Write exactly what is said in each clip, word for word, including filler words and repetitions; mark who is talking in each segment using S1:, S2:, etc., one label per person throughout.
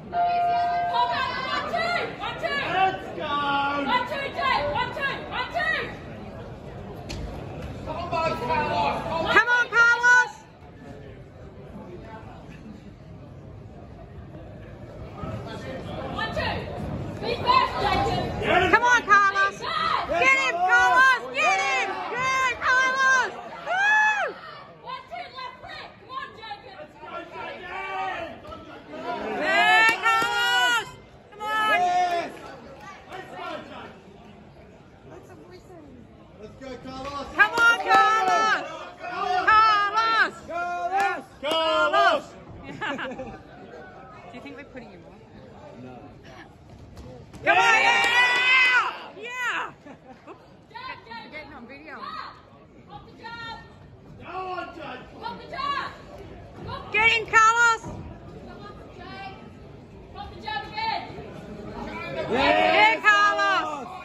S1: Do you think we're putting him on?
S2: No.
S1: Come on! Yeah! Yeah! We're getting on video.
S3: Pop the job!
S2: Go on, Jake!
S3: Pop the job!
S1: Get in, Carlos!
S3: Come on, Jake! Pop the job again!
S1: Yeah, Carlos!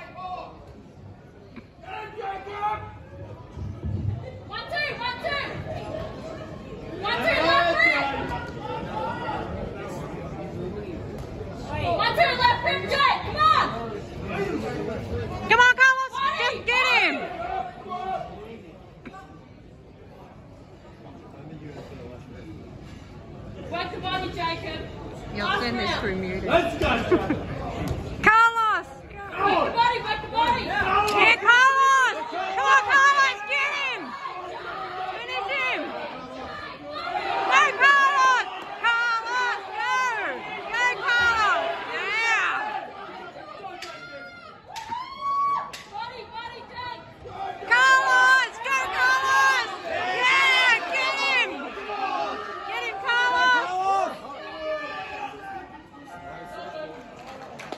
S3: One, two, one, two! One, two, left rib! One, two, left rib, Jake! Come on!
S1: Come on, Carlos! Just get him!
S3: Work the body, Jacob.
S1: You'll send this through muted.
S2: Let's go!